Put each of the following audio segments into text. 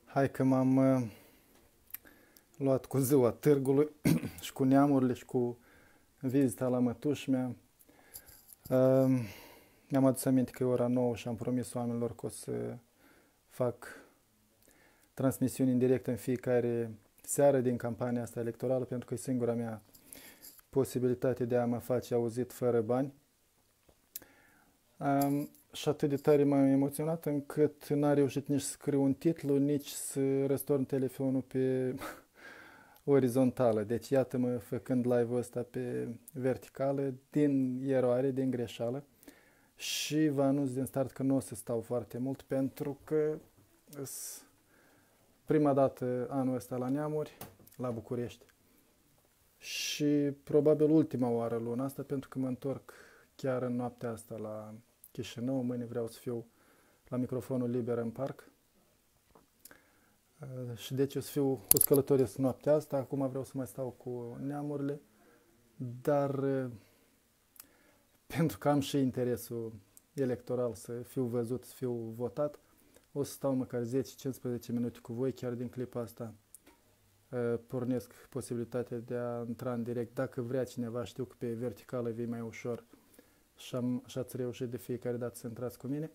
Hai că m-am luat cu ziua târgului și cu neamurile și cu vizita la mătuși mea. Uh, Mi-am adus aminte că e ora 9 și am promis oamenilor că o să fac transmisiuni în direct în fiecare seară din campania asta electorală, pentru că e singura mea posibilitate de a mă face auzit fără bani. Și atât de tare m-am emoționat încât n-am reușit nici să scriu un titlu, nici să răstorn telefonul pe orizontală. Deci iată-mă făcând live-ul ăsta pe verticală, din eroare, din greșeală. Și vă anunț din start că nu o să stau foarte mult, pentru că prima dată anul ăsta la Neamuri, la București. Și probabil ultima oară luna asta, pentru că mă întorc chiar în noaptea asta la Chișinău. Mâine vreau să fiu la microfonul liber în parc. Și deci o să fiu cu călătoresc noaptea asta. Acum vreau să mai stau cu neamurile. Dar pentru că am și interesul electoral să fiu văzut, să fiu votat, o să stau măcar 10-15 minute cu voi. Chiar din clipa asta pornesc posibilitatea de a intra în direct. Dacă vrea cineva, știu că pe verticală vii mai ușor și ați reușit de fiecare dată să intrați cu mine.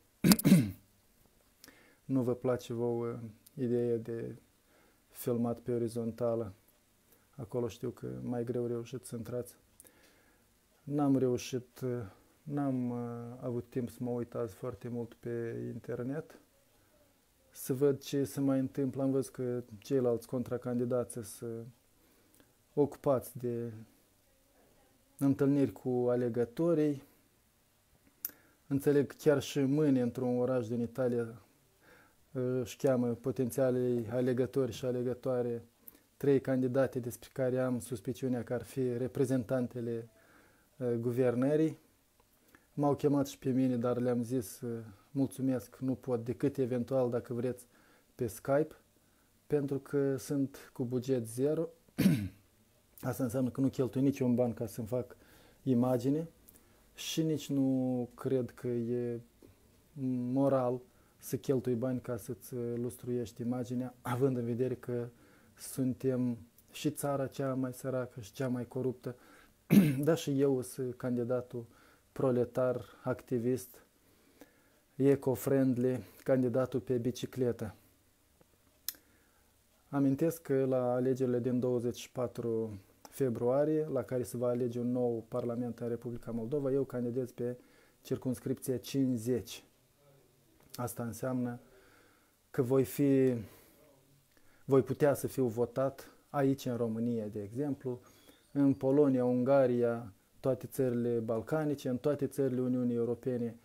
Nu vă place vouă ideea de filmat pe orizontală. Acolo știu că mai greu reușit să intrați. N-am reușit, n-am avut timp să mă uit azi foarte mult pe internet să văd ce se mai întâmplă. Am văzut că ceilalți contracandidați sunt ocupați de întâlniri cu alegătorii. Înțeleg că chiar și mâine, într-un oraș din Italia, își cheamă potențialii alegători și alegătoare 3 candidate despre care am suspiciunea că ar fi reprezentantele guvernării. M-au chemat și pe mine, dar le-am zis mulțumesc, nu pot decât eventual dacă vreți pe Skype, pentru că sunt cu buget zero. Asta înseamnă că nu cheltui niciun ban ca să-mi fac imagine și nici nu cred că e moral să cheltui bani ca să-ți lustruiești imaginea, având în vedere că suntem și țara cea mai săracă și cea mai coruptă. Dar și eu sunt candidatul proletar, activist, eco-friendly, candidatul pe bicicletă. Amintesc că la alegerile din 24 februarie, la care se va alege un nou parlament în Republica Moldova, eu candidez pe circumscripția 50. Asta înseamnă că voi putea să fiu votat aici în România, de exemplu, în Polonia, Ungaria, toate țările balcanice, în toate țările Uniunii Europene,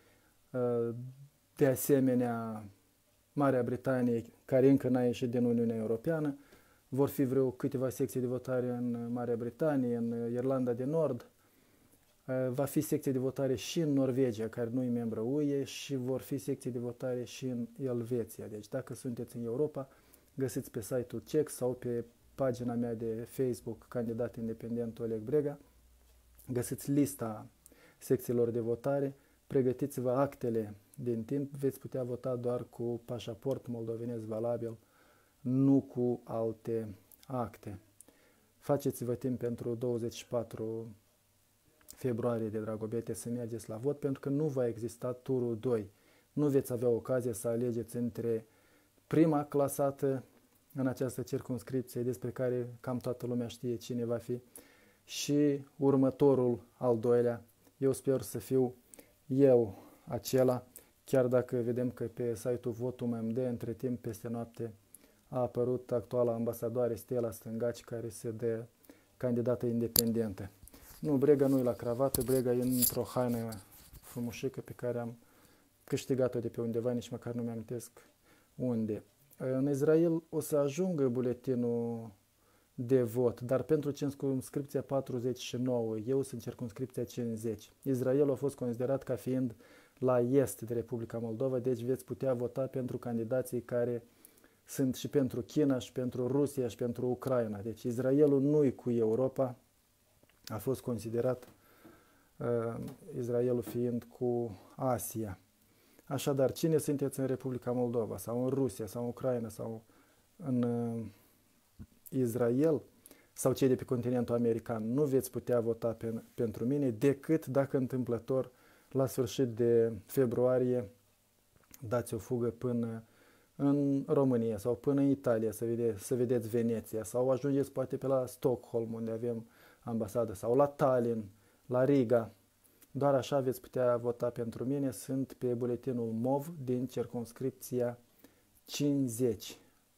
de asemenea Marea Britanie, care încă n-a ieșit din Uniunea Europeană. Vor fi vreo câteva secții de votare în Marea Britanie, în Irlanda de Nord. Va fi secție de votare și în Norvegia, care nu e membră UE, și vor fi secții de votare și în Elveția. Deci dacă sunteți în Europa, găsiți pe site-ul CEC sau pe pagina mea de Facebook, candidat independent Oleg Brega, găsiți lista secțiilor de votare, pregătiți-vă actele din timp, veți putea vota doar cu pașaport moldovenesc valabil, nu cu alte acte. Faceți-vă timp pentru 24 februarie de dragobete să mergeți la vot, pentru că nu va exista turul 2. Nu veți avea ocazia să alegeți între prima clasată în această circumscripție, despre care cam toată lumea știe cine va fi, și următorul, al doilea. Eu sper să fiu eu acela, chiar dacă vedem că pe site-ul Votul.md între timp, peste noapte, a apărut actuala ambasadoare Stella Stângaci, care se dă candidată independentă. Nu, Brega nu e la cravată, Brega e într-o haină frumușică pe care am câștigat-o de pe undeva, nici măcar nu mi-amintesc unde. În Israel o să ajungă buletinul de vot, dar pentru circumscripția 49, eu sunt circumscripția 50. Israelul a fost considerat ca fiind la est de Republica Moldova, deci veți putea vota pentru candidații care sunt și pentru China, și pentru Rusia, și pentru Ucraina. Deci Israelul nu-i cu Europa, a fost considerat Israelul fiind cu Asia. Așadar, cine sunteți în Republica Moldova, sau în Rusia, sau în Ucraina, sau în Israel sau cei de pe continentul american, nu veți putea vota pentru mine decât dacă întâmplător la sfârșit de februarie dați o fugă până în România sau până în Italia să vedeți Veneția sau ajungeți poate pe la Stockholm unde avem ambasadă sau la Tallinn, la Riga. Doar așa veți putea vota pentru mine. Sunt pe buletinul MOV din circumscripția 50.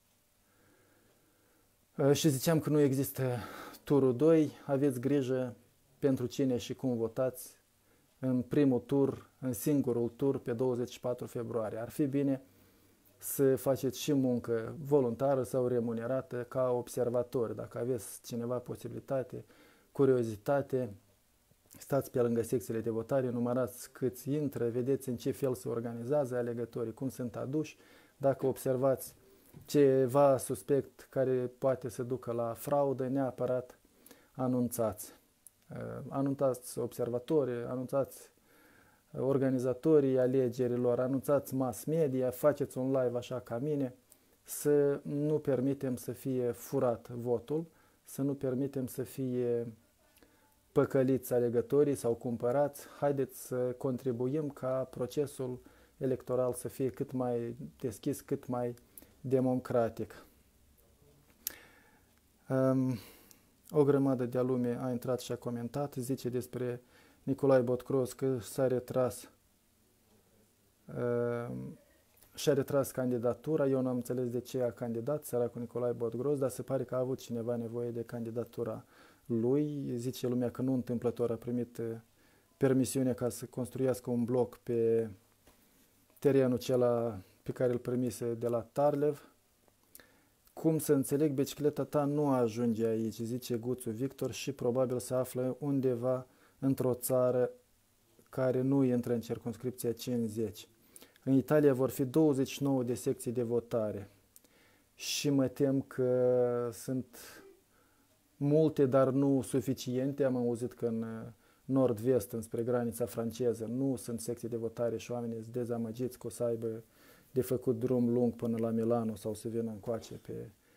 Și ziceam că nu există turul 2. Aveți grijă pentru cine și cum votați în primul tur, în singurul tur pe 24 februarie. Ar fi bine să faceți și muncă voluntară sau remunerată ca observatori. Dacă aveți cineva posibilitate, curiozitate, stați pe lângă secțiile de votare, numărați câți intră, vedeți în ce fel se organizează alegătorii, cum sunt aduși. Dacă observați ceva suspect care poate să ducă la fraudă, neapărat anunțați. Anunțați observatorii, anunțați organizatorii alegerilor, anunțați mass media, faceți un live așa ca mine, să nu permitem să fie furat votul, să nu permitem să fie păcăliți alegătorii sau cumpărați. Haideți să contribuim ca procesul electoral să fie cât mai deschis, cât mai democratic. O grămadă de lume a intrat și a comentat, zice despre Nicolae Botcros că și-a retras candidatura. Eu nu am înțeles de ce a candidat, săracul Nicolae Botcros, dar se pare că a avut cineva nevoie de candidatura lui. Zice lumea că nu întâmplător a primit permisiune ca să construiască un bloc pe terenul acela pe care îl primise de la Tarlev. Cum să înțeleg, bicicleta ta nu ajunge aici, zice Guțu Victor, și probabil se află undeva într-o țară care nu intră în circumscripția 50. În Italia vor fi 29 de secții de votare și mă tem că sunt multe, dar nu suficiente. Am auzit că în nord-vest, înspre granița franceză, nu sunt secții de votare și oamenii sunt dezamăgiți că o să aibă de făcut drum lung până la Milano sau să vină încoace pe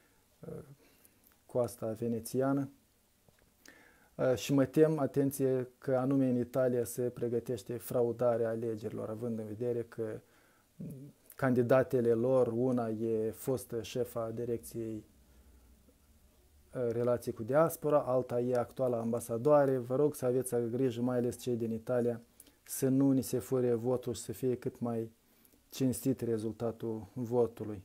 coasta venețiană. Și mă tem, atenție, că anume în Italia se pregătește fraudarea alegerilor, având în vedere că candidatele lor, una e fostă șefa direcției relații cu diaspora, alta e actuala ambasadoare. Vă rog să aveți grijă, mai ales cei din Italia, să nu ni se fure votul și să fie cât mai cinstit rezultatul votului.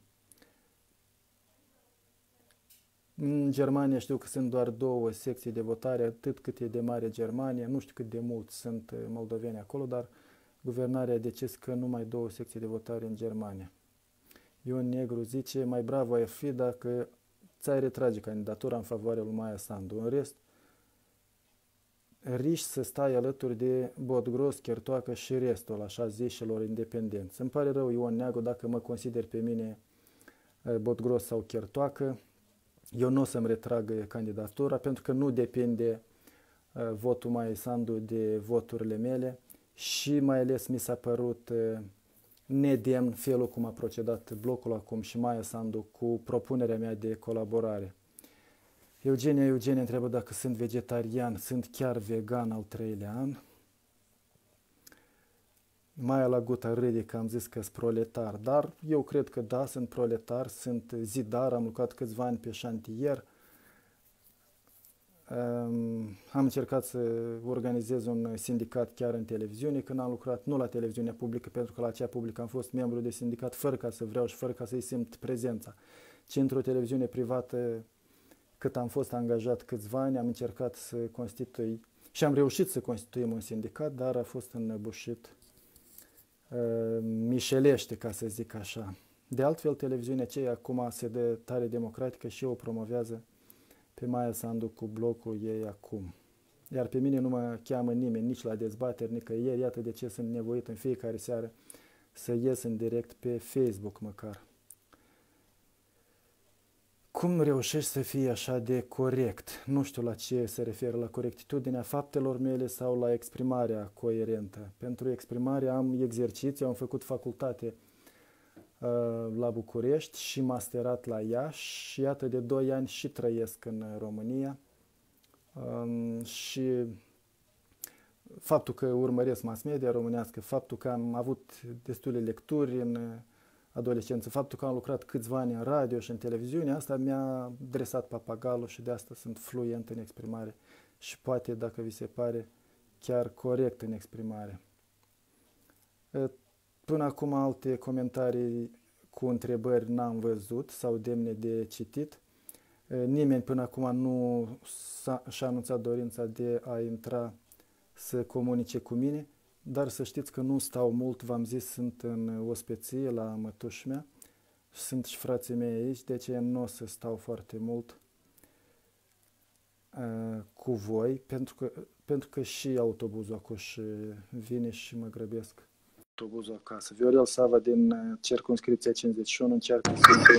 În Germania știu că sunt doar 2 secții de votare, atât cât e de mare Germania, nu știu cât de mulți sunt moldoveni acolo, dar guvernarea a decis că numai 2 secții de votare în Germania. Ion Negru zice, mai bravo ai fi dacă ți-ai retrage candidatura în favoarea lui Maia Sandu. În rest, riști să stai alături de Botgros, Chertoacă și restul, așa zișilor independenți. Îmi pare rău, Ion Neagu, dacă mă consider pe mine Botgros sau Chertoacă. Eu nu o să-mi retrag candidatura, pentru că nu depinde votul Maiei Sandu de voturile mele și mai ales mi s-a părut nedemn felul cum a procedat blocul acum și Maia Sandu cu propunerea mea de colaborare. Eugenia întreabă dacă sunt vegetarian, sunt chiar vegan al 3-lea an. Maia Laguta râde că am zis că sunt proletar, dar eu cred că da, sunt proletar, sunt zidar, am lucrat câțiva ani pe șantier. Am încercat să organizez un sindicat chiar în televiziune, când am lucrat nu la televiziunea publică, pentru că la cea publică am fost membru de sindicat fără ca să vreau și fără ca să-i simt prezența, ci într-o televiziune privată, cât am fost angajat câțiva ani, am încercat să constitui și am reușit să constituim un sindicat, dar a fost înăbușit mișelește, ca să zic așa. De altfel, televiziunea aceea acum se dă tare democratică și o promovează pe Maia Sandu cu blocul ei acum. Iar pe mine nu mă cheamă nimeni, nici la dezbateri, nicăieri. Iată de ce sunt nevoit în fiecare seară să ies în direct pe Facebook măcar. Cum reușești să fii așa de corect? Nu știu la ce se referă, la corectitudinea faptelor mele sau la exprimarea coerentă. Pentru exprimare am exerciții, am făcut facultate la București și masterat la Iași și iată de 2 ani și trăiesc în România. Și faptul că urmăresc mass media românească, faptul că am avut destule lecturi în adolescență, faptul că am lucrat câțiva ani în radio și în televiziune, asta mi-a dresat papagalul și de asta sunt fluent în exprimare și poate, dacă vi se pare, chiar corect în exprimare. Până acum alte comentarii cu întrebări n-am văzut sau demne de citit. Nimeni până acum nu și-a anunțat dorința de a intra să comunice cu mine, dar să știți că nu stau mult, v-am zis, sunt în ospeție la mătușa mea, sunt și frații mei aici, de aceea nu o să stau foarte mult cu voi, pentru că și autobuzul acuș vine și mă grăbesc. Autobuzul acasă. Viorel Sava din circumscripția 51 încearcă să intre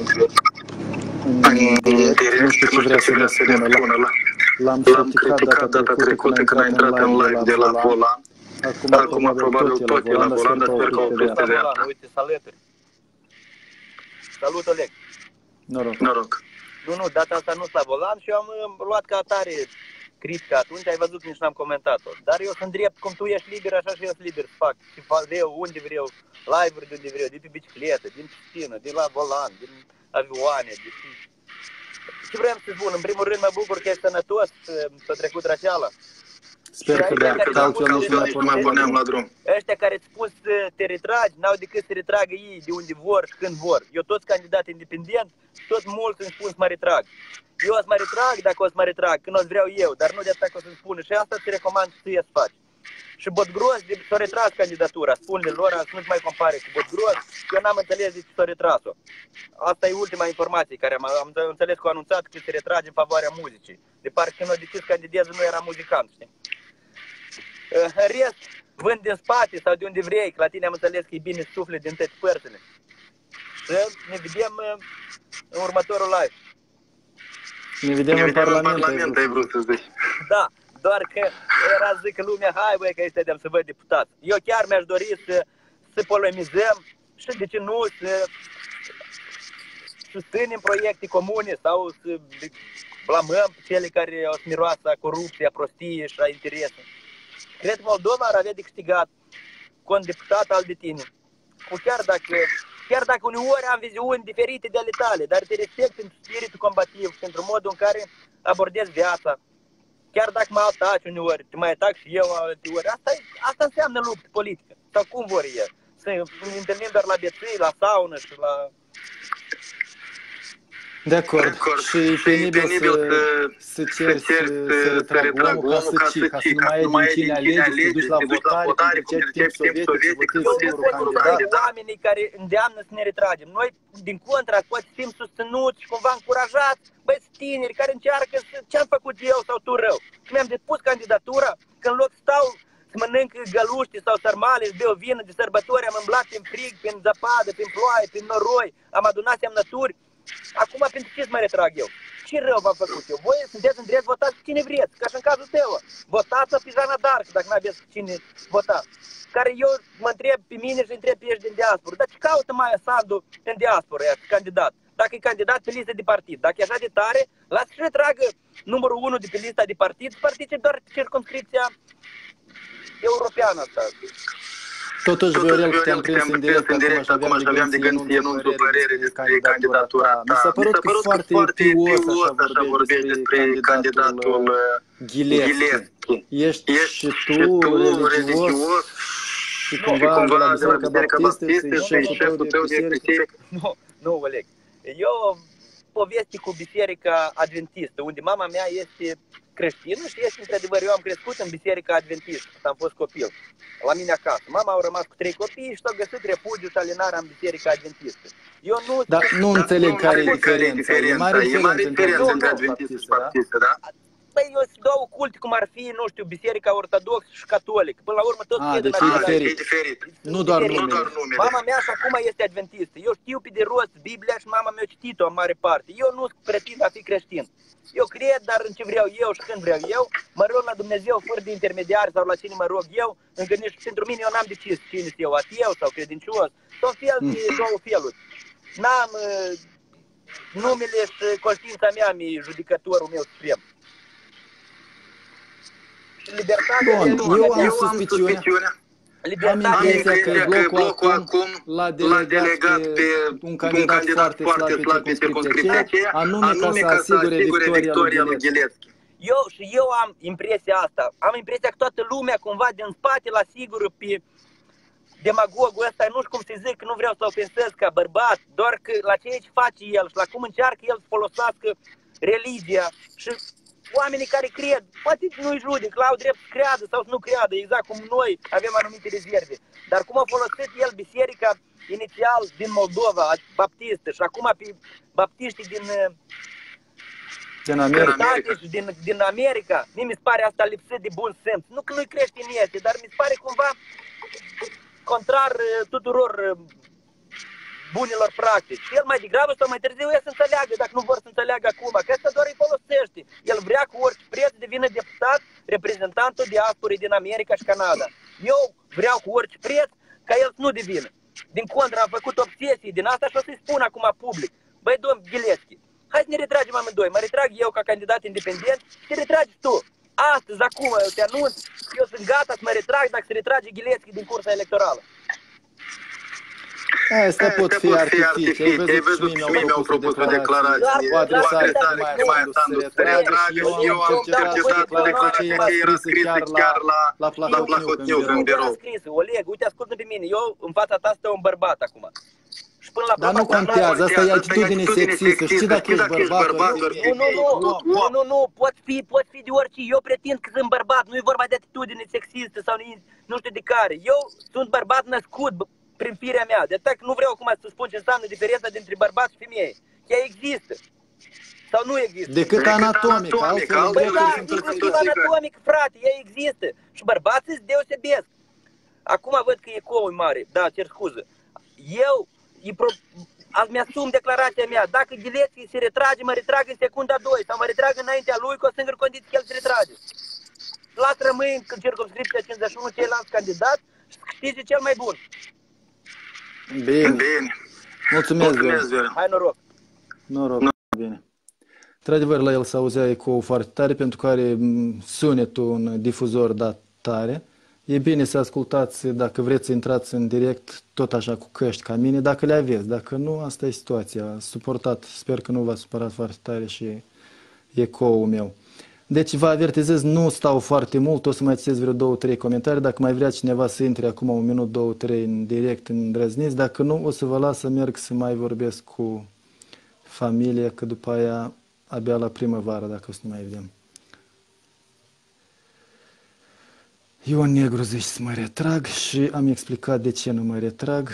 în direct. Nu știu ce vrea să ne spună. L-am criticat data trecută când a intrat în live de la volan. Acum probabil tot e la volan, dar sper că o opresc pe volan. Uite, salutări. Salut, Oleg. Noroc. Nu, data asta nu-s la volan și eu am luat ca atare critică atunci, ai văzut, nici n-am comentat-o. Dar eu sunt drept, cum tu ești liber, așa și eu sunt liber să fac. Și vreau, unde vreau, live-uri de unde vreau, de pe bicicletă, din piscină, de la volan, din avioane, de... Ce vreau să spun, în primul rând mă bucur că ești sănătos, s-a trecut răceala. Sper că da, că altfel nici nu mai puneam la drum. Ăștia care îți spus să te retragi, n-au decât să retragă ei de unde vor și când vor. Eu toți candidat independent, tot mulți îmi spun să mă retrag. Eu o să mă retrag dacă o să mă retrag, când o să vreau eu, dar nu de asta că o să-mi spună. Și asta ți recomand să să faci. Și Botgros s-a retras candidatura, spune lor, să nu-ți mai compare cu Botgros, eu n-am înțeles de ce s-a retras-o. Asta e ultima informație care am înțeles că a anunțat că se retrage în favoarea muzicii. De parcă când a decis candideză nu era muzicant, știi? În rest, vând din spate sau de unde vrei, că la tine am înțeles că e bine suflet din toate părțile. Să ne vedem în următorul live. Ne vedem în Parlament, ai vrut să zici. Da, doar că era zic că lumea, hai băi că ăștia să văd deputat. Eu chiar mi-aș dori să polemizăm și de ce nu să susținem proiecte comune sau să blamăm cele care o să miroasă a corupție, a prostie și a interese. Cred că Moldova ar avea de câștigat cu un deputat al de tine. Chiar dacă uneori am viziuni diferite de ale tale, dar te respect pentru spiritul combativ, pentru modul în care abordezi viața. Chiar dacă mă ataci uneori, te mai atac și eu alteori. Asta înseamnă luptă politică. Sau cum vor ei? Să ne întâlnim doar la beții, la saună și la... De acord. Și e penibil să ceri să retrag omul ca să nu mai ai din cine alegi, să te duci la votare, cum treceai timp sovietic, să votezi singurul candidat. Oamenii care îndeamnă să ne retragem. Noi, din contra, poate fim susținuți și cumva încurajați, băi, tineri care încearcă ce-am făcut eu sau tu rău. Și mi-am depus candidatura, că în loc stau să mănânc găluște sau sarmale, să beau vină de sărbători, am îmblat prin frig, prin zăpadă, prin ploaie, prin noroi, am adunat semnături. Acum pentru ce să mă retrag eu? Ce rău v-am făcut eu? Voi sunteți în drept, votați cine vreți, ca și în cazul tău. Votați-o pe Jana Dark, dacă nu aveți cine vota. Care eu mă întreb pe mine și întreb pe ești din diaspora. Dar ce caută Maia Sandu în diaspora, ea, candidat? Dacă e candidat pe listă de partid, dacă e așa de tare, lasă și retragă numărul 1 de pe lista de partid, participe doar pe circumscripția europeană asta. Totuși, Viorel, că te-am prins în direct acum și aveam de gând să enunț o părere despre candidatura ta. Mi s-a părut că foarte pios așa vorbești despre candidatul Ghilescu. Ești și tu religios și cumva de la Biserica Baptistă și șeful tău de biserică? Nu, Oleg. Eu poveste cu Biserica Adventistă, unde mama mea este creștină și este într-adevăr, eu am crescut în Biserica Adventistă, am fost copil, la mine acasă. Mama a rămas cu 3 copii și s-a găsit refugiu și alinarea în Biserica Adventistă. Eu nu... Dar nu înțeleg care e diferența. E mare diferență între Adventistă și Baptistă, da? Băi, eu sunt două culte, cum ar fi, nu știu, Biserica Ortodoxă și Catolică. Până la urmă tot cred în același. E diferit. Nu doar numele. Mama mea și acum este adventistă. Eu știu pe de rost Biblia și mama mea a citit-o în mare parte. Eu nu pretind a fi creștin. Eu cred, dar în ce vreau eu și când vreau eu, mă rog la Dumnezeu fără de intermediari sau la cine mă rog eu, încă nici pentru mine eu n-am decis cine sunt eu, ateu sau credincios, tot fel de două feluri. N-am numele și conștiința mea mi-e judecătorul meu suprem. Și libertatea... Bun, eu am suspiciunea. Am impresia că blocul acum l-a delegat pe un candidat foarte slab pe circumscripția aceea, anume ca să asigure victoria lui Ghilețchi. Eu am impresia asta. Am impresia că toată lumea cumva din spate la sigur pe demagogul ăsta, nu știu cum să zic, nu vreau să ofensez ca bărbat, doar că la ce face el și la cum încearcă el să folosească religia și oamenii care cred, poate nu-i judec, l-au drept să creadă sau să nu creadă, exact cum noi avem anumite rezerve. Dar cum a folosit el biserica inițial din Moldova, baptistă, și acum pe baptiștii din America, mi se pare asta lipsit de bun simț. Nu că nu-i creștin este, dar mi se pare cumva contrar tuturor bunilor practici. Și el mai degrabă sau mai târziu e să înțeleagă, dacă nu vor să înțeleagă acum, că asta doar îi folosește. El vrea cu orice preț să devină deputat, reprezentantul diasporii din America și Canada. Eu vreau cu orice preț ca el să nu devină. Din contră, am făcut obsesie din asta și o să-i spun acum public. Băi, domn Ghilețchi, hai să ne retragem amândoi. Mă retrag eu ca candidat independent, te retragi tu. Astăzi, acum, eu te anunț, eu sunt gata să mă retrag dacă se retrage Ghilețchi din cursa electorală. Astea pot fi artificii. Ai văzut și mie mi-au propus o declarație o adresare mai Sandu să se retragă și eu am cercetat declarația că era scrisă chiar la Plahotniuc în birou. Oleg, uite, ascultă pe mine, eu în fața ta stă un bărbat acum. Dar nu contează, asta e atitudine sexistă. Știi dacă ești bărbat? Nu, pot fi de orice. Eu pretind că sunt bărbat, nu e vorba de atitudine sexistă sau nu știu de care. Eu sunt bărbat născut prin firea mea. De atât că nu vreau acum să spun ce înseamnă diferența dintre bărbat și femeie. Ea există. Sau nu există. Decât anatomic. Păi da, inclusiv anatomic, frate, ea există. Și bărbații se deosebesc. Acum văd că ecoul e mare. Da, cer scuză. Eu mi-asum declarația mea. Dacă Ghilețchi se retrage, mă retrag în secunda 2 sau mă retrag înaintea lui cu o singură condiție că el se retrage. Las rămâi în circumscripția 51 ceilalți candidați și să câștige cel mai bun. Bine. Mulțumesc, Viorel. Hai, noroc. Noroc, bine. Într-adevăr, la el s-auzea ecou foarte tare pentru că are sunetul un difuzor dat tare. E bine să ascultați, dacă vreți să intrați în direct, tot așa cu căști ca mine, dacă le aveți. Dacă nu, asta e situația. Suportat, sper că nu v-a supărat foarte tare și ecoul meu. Deci vă avertizez, nu stau foarte mult, o să mai citesc vreo 2-3 comentarii. Dacă mai vrea cineva să intre acum 1 minut, 2-3 în direct, îndrăzniți. Dacă nu, o să vă las să merg să mai vorbesc cu familia, că după aia abia la primăvară, dacă o să ne mai vedem. Ion Negru zice să mă retrag și am explicat de ce nu mă retrag.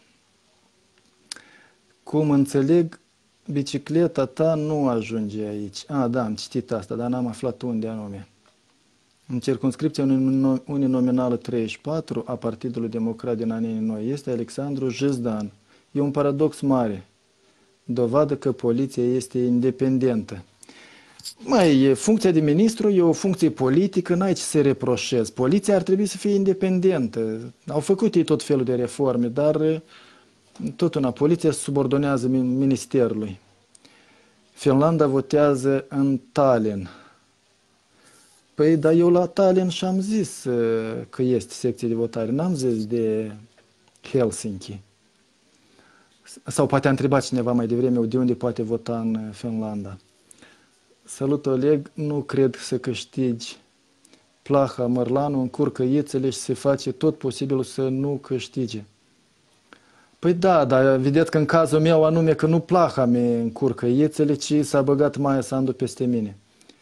Cum înțeleg, bicicleta ta nu ajunge aici. Da, am citit asta, dar n-am aflat unde anume. În circumscripția uninominală 34 a Partidului Democrat din Anii Noi este Alexandru Jizdan. E un paradox mare. Dovadă că poliția este independentă. Funcția de ministru e o funcție politică, n-ai ce să reproșezi. Poliția ar trebui să fie independentă. Au făcut ei tot felul de reforme, dar tot una, poliția se subordonează ministerului. Finlanda votează în Tallinn. Păi, dar eu la Tallinn și-am zis că este secție de votare, n-am zis de Helsinki. Sau poate a întrebat cineva mai devreme de unde poate vota în Finlanda. Salut, Oleg, nu cred să câștigi. Plaha Mărlanu încurcă ițele și se face tot posibilul să nu câștige. Păi da, dar vedeți că în cazul meu anume că nu Plaha mi încurcă ițele, ci s-a băgat Maia Sandu peste mine.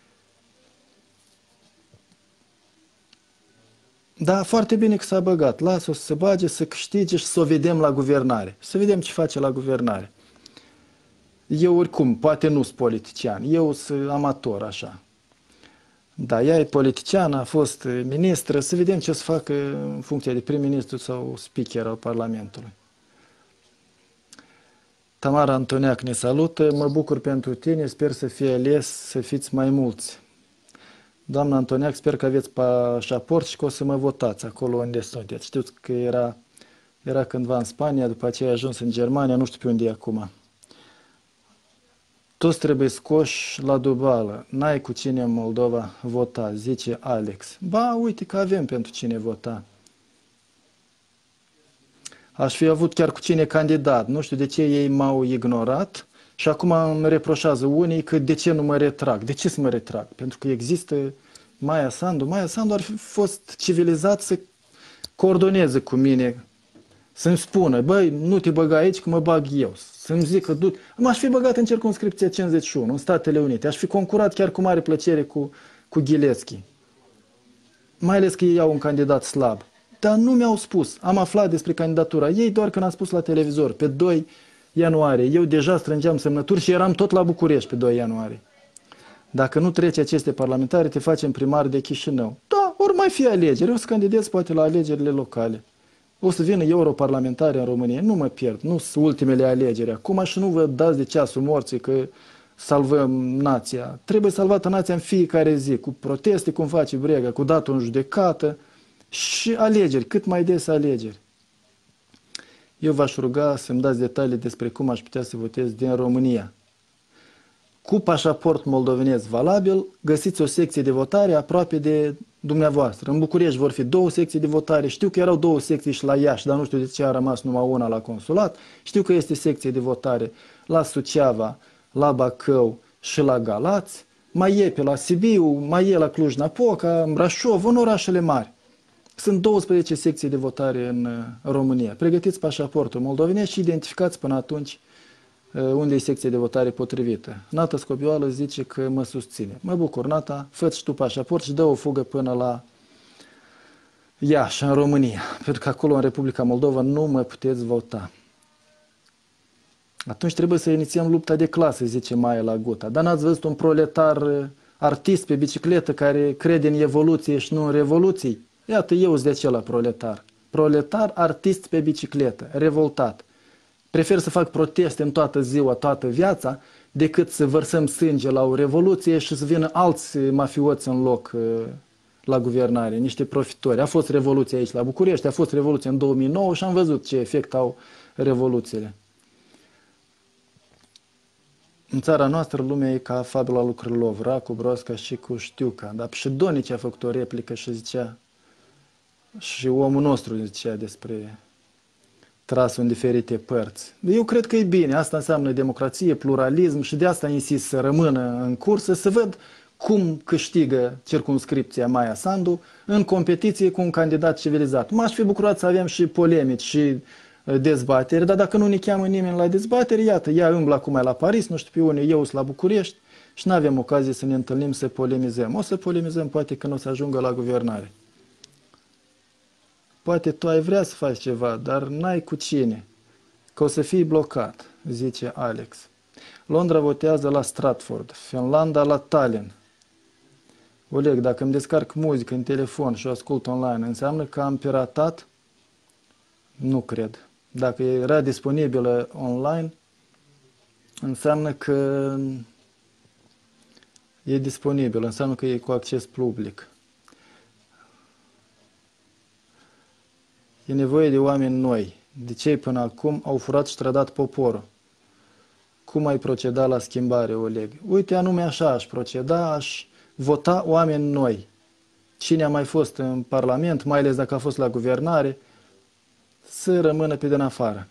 Da, foarte bine că s-a băgat. Lasă-o să se bage, să câștige și să o vedem la guvernare. Să vedem ce face la guvernare. Eu oricum, poate nu sunt politician, eu sunt amator așa. Da, ea e politiciană, a fost ministră, să vedem ce o să facă în funcție de prim-ministru sau speaker al Parlamentului. Tamara Antoniac ne salută, mă bucur pentru tine, sper să fie ales, să fiți mai mulți. Doamna Antoniac, sper că aveți pașaport și că o să mă votați acolo unde sunteți. Știți că era cândva în Spania, după aceea a ajuns în Germania, nu știu pe unde e acum. Toți trebuie scoși la dubală, n-ai cu cine în Moldova vota, zice Alex. Ba, uite că avem pentru cine vota. Aș fi avut chiar cu cine candidat, nu știu de ce ei m-au ignorat și acum îmi reproșează unii că de ce nu mă retrag. De ce să mă retrag? Pentru că există Maia Sandu. Maia Sandu ar fi fost civilizat să coordoneze cu mine, să-mi spună, băi, nu te băga aici că mă bag eu. Să-mi zică, m-aș fi băgat în circumscripția 51, în Statele Unite. Aș fi concurat chiar cu mare plăcere cu Ghilețchi. Mai ales că ei au un candidat slab. Dar nu mi-au spus. Am aflat despre candidatura ei doar când am spus la televizor, pe 2 ianuarie. Eu deja strângeam semnături și eram tot la București pe 2 ianuarie. Dacă nu trece aceste parlamentare, te facem primar de Chișinău. Da, ori mai fi alegeri. Eu o să candidez poate la alegerile locale. O să vină europarlamentare în România. Nu mă pierd. Nu sunt ultimele alegeri. Acum și nu vă dați de ceasul morții că salvăm nația. Trebuie salvată nația în fiecare zi, cu proteste, cum face Brega, cu datul în judecată și alegeri, cât mai des alegeri. Eu v-aș ruga să-mi dați detalii despre cum aș putea să votez din România. Cu pașaport moldovenesc valabil, găsiți o secție de votare aproape de dumneavoastră. În București vor fi 2 secții de votare. Știu că erau 2 secții și la Iași, dar nu știu de ce a rămas numai una la consulat. Știu că este secție de votare la Suceava, la Bacău și la Galați. Mai e pe la Sibiu, mai e la Cluj-Napoca, în Brașov, în orașele mari. Sunt 12 secții de votare în România. Pregătiți pașaportul moldovenesc și identificați până atunci unde e secție de votare potrivită. Nata Scobioală zice că mă susține. Mă bucur, Nata, fă-ți tu pașaport și dă o fugă până la Iași, în România. Pentru că acolo, în Republica Moldova, nu mă puteți vota. Atunci trebuie să inițiem lupta de clasă, zice Maia Laguta. Dar n-ați văzut un proletar artist pe bicicletă care crede în evoluție și nu în revoluții? Iată, eu sunt de acela proletar. Proletar, artist pe bicicletă, revoltat. Prefer să fac proteste în toată ziua, toată viața, decât să vărsăm sânge la o revoluție și să vină alți mafioți în loc la guvernare, niște profitori. A fost revoluție aici la București, a fost revoluție în 2009 și am văzut ce efect au revoluțiile. În țara noastră lumea e ca fabula lui Krylov, Racu, Broasca și cu Știuca. Dar și Donici a făcut o replică și zicea, și omul nostru zicea despre trasul în diferite părți. Eu cred că e bine, asta înseamnă democrație, pluralism și de asta insist să rămână în cursă, să văd cum câștigă circumscripția Maia Sandu în competiție cu un candidat civilizat. M-aș fi bucurat să avem și polemici și dezbateri, dar dacă nu ne cheamă nimeni la dezbateri, iată, ea îmblă acum la Paris, nu știu pe unde, eu sunt la București și nu avem ocazie să ne întâlnim să polemizăm. O să polemizăm poate când o să ajungă la guvernare. Poate tu ai vrea să faci ceva, dar n-ai cu cine, că o să fii blocat, zice Alex. Londra votează la Stratford, Finlanda la Tallinn. Oleg, dacă îmi descarc muzică în telefon și o ascult online, înseamnă că am piratat? Nu cred. Dacă era disponibilă online, înseamnă că e disponibil, înseamnă că e cu acces public. E nevoie de oameni noi. De cei până acum au furat și trădat poporul. Cum ai proceda la schimbare, Oleg? Uite, anume așa aș proceda, aș vota oameni noi. Cine a mai fost în Parlament, mai ales dacă a fost la guvernare, să rămână pe din afară.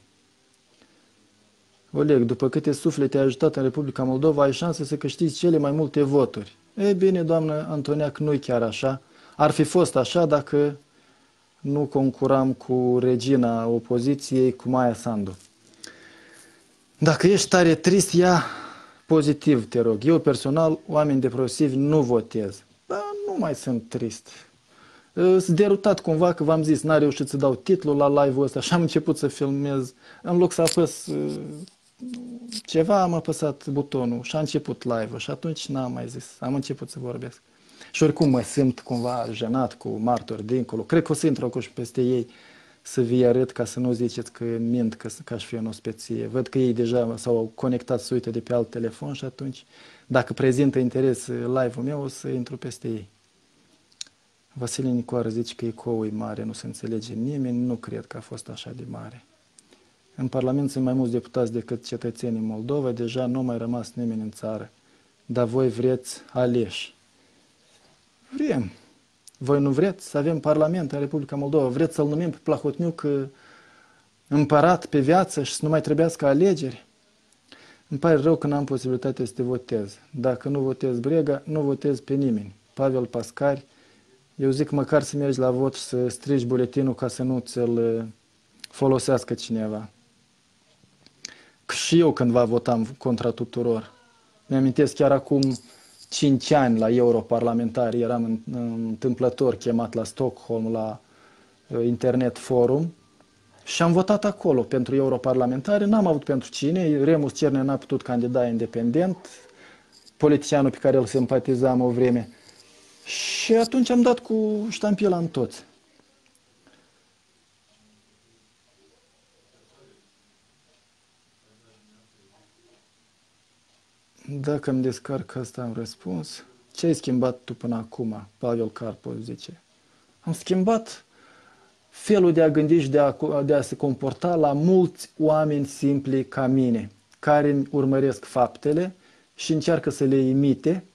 Oleg, după câte suflete ai ajutat în Republica Moldova, ai șanse să câștigi cele mai multe voturi. Ei bine, doamnă Antoniac, nu-i chiar așa. Ar fi fost așa dacă nu concuram cu regina opoziției, cu Maia Sandu. Dacă ești tare trist, ia pozitiv, te rog. Eu personal, oameni depresivi, nu votez. Dar nu mai sunt trist. Sunt derutat cumva că v-am zis, n-am reușit să dau titlul la live-ul ăsta și am început să filmez. În loc să apăs ceva, am apăsat butonul și a început live-ul și atunci n-am mai zis. Am început să vorbesc. Și oricum mă simt cumva jenat cu martori dincolo. Cred că o să intru acum și peste ei să vi arăt ca să nu ziceți că mint, că aș fi în ospeție. Văd că ei deja s-au conectat să uite de pe alt telefon și atunci, dacă prezintă interes live-ul meu, o să intru peste ei. Vasile Nicoară zice că ecoul e mare, nu se înțelege nimeni, nu cred că a fost așa de mare. În Parlament sunt mai mulți deputați decât cetățenii Moldova, deja nu a mai rămas nimeni în țară. Dar voi vreți aleși. Vrem. Voi nu vreți să avem Parlament în Republica Moldova? Vreți să-l numim pe Plahotniuc împărat pe viață și să nu mai trebuiască alegeri? Îmi pare rău că n-am posibilitatea să te votez. Dacă nu votez Brega, nu votez pe nimeni. Pavel Pascari, eu zic măcar să mergi la vot și să strici buletinul ca să nu ți-l folosească cineva. Că și eu cândva votam contra tuturor. Mi-amintesc chiar acum 5 ani la europarlamentari, eram întâmplător chemat la Stockholm la Internet Forum și am votat acolo pentru europarlamentari. N-am avut pentru cine, Remus Cerne n-a putut candida independent, politicianul pe care îl simpatizam o vreme. Și atunci am dat cu ștampila în toți. Dacă îmi descarc asta am răspuns. Ce ai schimbat tu până acum? Pavel Carpov zice. Am schimbat felul de a gândi și de a se comporta la mulți oameni simpli ca mine, care îmi urmăresc faptele și încearcă să le imite.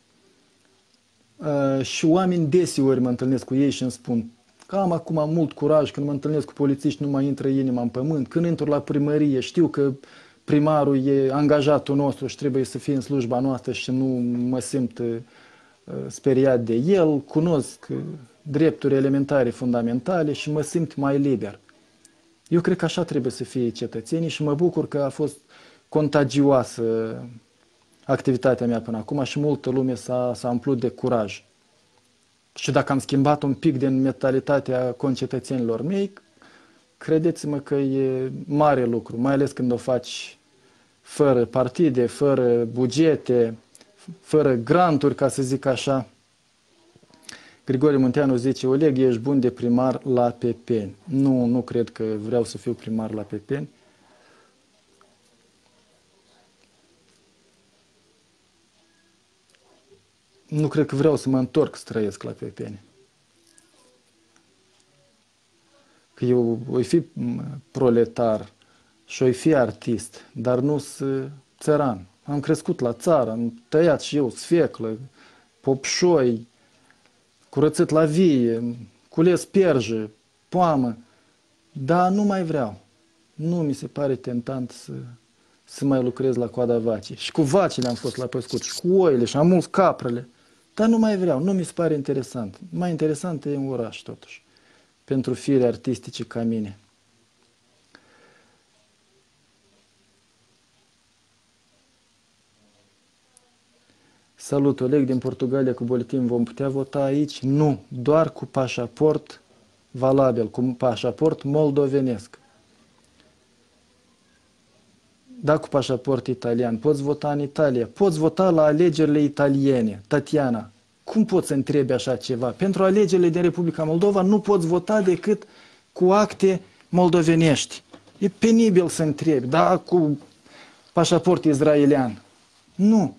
Și oameni deseori mă întâlnesc cu ei și îmi spun că am acum mult curaj, când mă întâlnesc cu polițiști nu mai intră inima în pământ, când intru la primărie știu că primarul e angajatul nostru și trebuie să fie în slujba noastră și nu mă simt speriat de el, cunosc drepturi elementare, fundamentale și mă simt mai liber. Eu cred că așa trebuie să fie cetățenii și mă bucur că a fost contagioasă activitatea mea până acum și multă lume s-a umplut de curaj. Și dacă am schimbat un pic din mentalitatea concetățenilor mei, credeți-mă că e mare lucru, mai ales când o faci fără partide, fără bugete, fără granturi, ca să zic așa. Grigore Munteanu zice, Oleg, ești bun de primar la Pepeni. Nu cred că vreau să fiu primar la Pepeni. Nu cred că vreau să mă întorc să trăiesc la Pepeni. Că eu voi fi proletar și voi fi artist, dar nu sunt țăran. Am crescut la țară, am tăiat și eu sfeclă, popșoi, curățit la vie, cules pierjă, poamă, dar nu mai vreau. Nu mi se pare tentant să mai lucrez la coada vacii. Și cu vacile am fost la păscut, și cu oile, și am mulți caprele, dar nu mai vreau, nu mi se pare interesant. Mai interesant e un oraș, totuși, pentru fire artistice ca mine. Salut, Oleg, din Portugalia cu buletin. Vom putea vota aici? Nu, doar cu pașaport valabil, cu pașaport moldovenesc. Da, cu pașaport italian. Poți vota în Italia. Poți vota la alegerile italiene. Tatiana, cum poți să întrebi așa ceva? Pentru alegerile din Republica Moldova nu poți vota decât cu acte moldovenești. E penibil să întrebi, da, cu pașaport izraelian. Nu.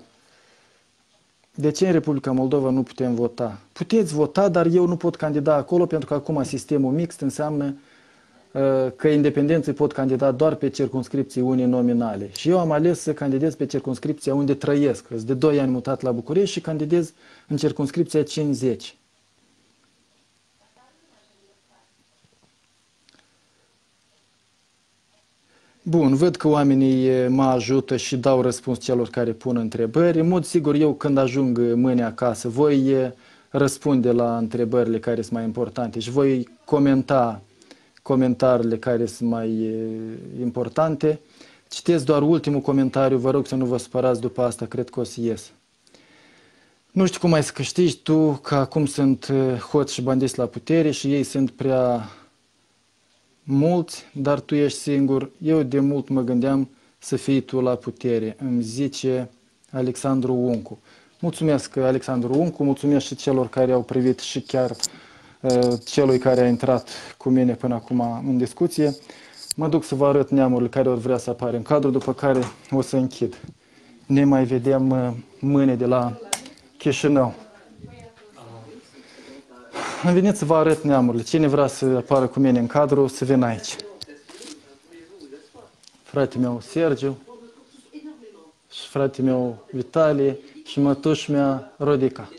De ce în Republica Moldova nu putem vota? Puteți vota, dar eu nu pot candida acolo pentru că acum sistemul mixt înseamnă că independenții pot candida doar pe circumscripții uninominale. Și eu am ales să candidez pe circumscripția unde trăiesc. Sunt de 2 ani mutat la București și candidez în circumscripția 50. Bun, văd că oamenii mă ajută și dau răspuns celor care pun întrebări. În mod sigur, eu când ajung mâine acasă, voi răspunde la întrebările care sunt mai importante și voi comenta comentariile care sunt mai importante. Citesc doar ultimul comentariu, vă rog să nu vă supărați după asta, cred că o să ies. Nu știu cum ai să câștigi tu, că acum sunt hoți și bandiți la putere și ei sunt prea mulți, dar tu ești singur. Eu de mult mă gândeam să fii tu la putere, îmi zice Alexandru Uncu. Mulțumesc Alexandru Uncu, mulțumesc și celor care au privit și chiar celui care a intrat cu mine până acum în discuție. Mă duc să vă arăt neamurile care vor vrea să apară în cadru, după care o să închid. Ne mai vedem mâine de la Chișinău. Am venit să vă arăt neamurile. Cine vrea să apară cu mine în cadru, să vină aici. Fratele meu Sergiu, și fratele meu Vitalie și mătușa mea Rodica.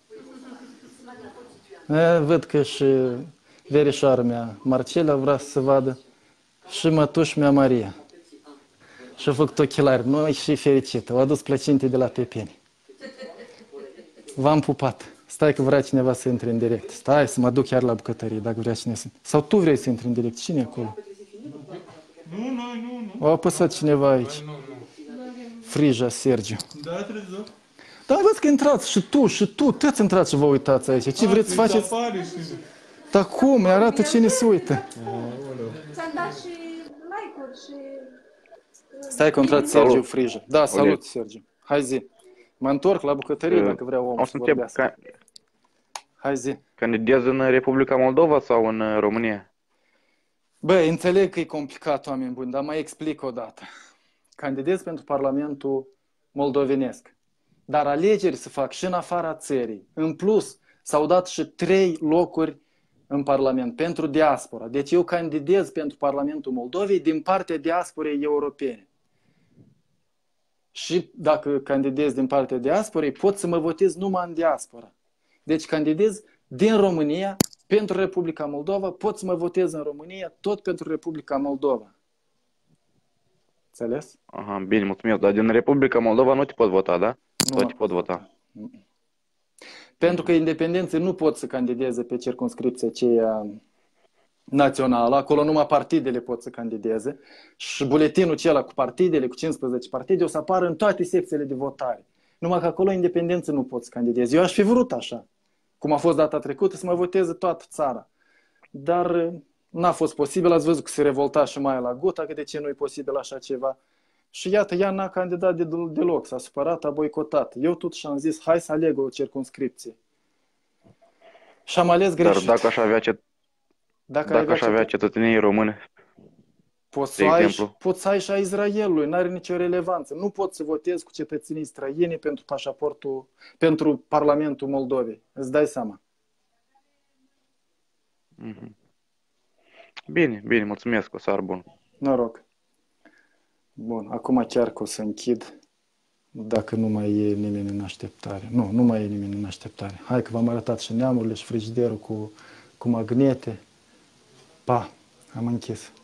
Văd că și verișoara mea Marcela vrea să se vadă și mătușa mea Maria. Și-a făcut ochelari noi și fericită. Au adus plăcinte de la Pepeni. V-am pupat. Stai că vrea cineva să intre în direct. Stai să mă duc chiar la bucătărie dacă vrea cineva să... Sau tu vrei să intri în direct? Cine e acolo? Nu. A apăsat cineva aici. Frija Sergiu. Da, trezor. Da, văd că intrați și tu, toți intrați și vă uitați aici. Ce vreți să faceți? Dar cum? Arată cine se uită. Ți-am dat și like-uri și... Stai că a intrat Sergiu Frija. Da, salut Sergiu. Hai zi. Mă întorc la bucătărie dacă vrea omul să vorbească. Hai zi. Candidează în Republica Moldova sau în România? Băi, înțeleg că e complicat, oameni buni, dar mai explic o dată. Candidez pentru Parlamentul moldovenesc. Dar alegeri se fac și în afara țării. În plus, s-au dat și 3 locuri în Parlament pentru diaspora. Deci eu candidez pentru Parlamentul Moldovei din partea diasporei europene. Și dacă candidez din partea diasporei, pot să mă votez numai în diaspora. Deci candidez din România pentru Republica Moldova, pot să mă votez în România tot pentru Republica Moldova. Înțeles? Aha, bine, mulțumesc. Dar din Republica Moldova nu te pot vota, da? Nu te pot vota. Pentru că independenții nu pot să candideze pe circumscripția aceea națională, acolo numai partidele pot să candideze și buletinul acela cu partidele, cu 15 partide, o să apară în toate secțiile de votare. Numai că acolo independenții nu pot să candideze. Eu aș fi vrut așa, cum a fost data trecută, să mă voteze toată țara. Dar n-a fost posibil, ați văzut că se revolta și Maia la Guta, că de ce nu e posibil așa ceva. Și iată, ea n-a candidat deloc, s-a supărat, a boicotat. Eu totuși am zis, hai să aleg o circumscripție. Și am ales greșit. Dar dacă aș avea cetățenie române, poți să ai și a Israelului, n-are nicio relevanță. Nu poți să votezi cu cetățenii străini pentru pașaportul, pentru Parlamentul Moldovei. Îți dai seama. Bine, mulțumesc, o seară bună. Noroc. Bun, acum chiar că o să închid, dacă nu mai e nimeni în așteptare. Nu mai e nimeni în așteptare. Hai că v-am arătat și neamurile și frigiderul cu magnete. Pa, am închis.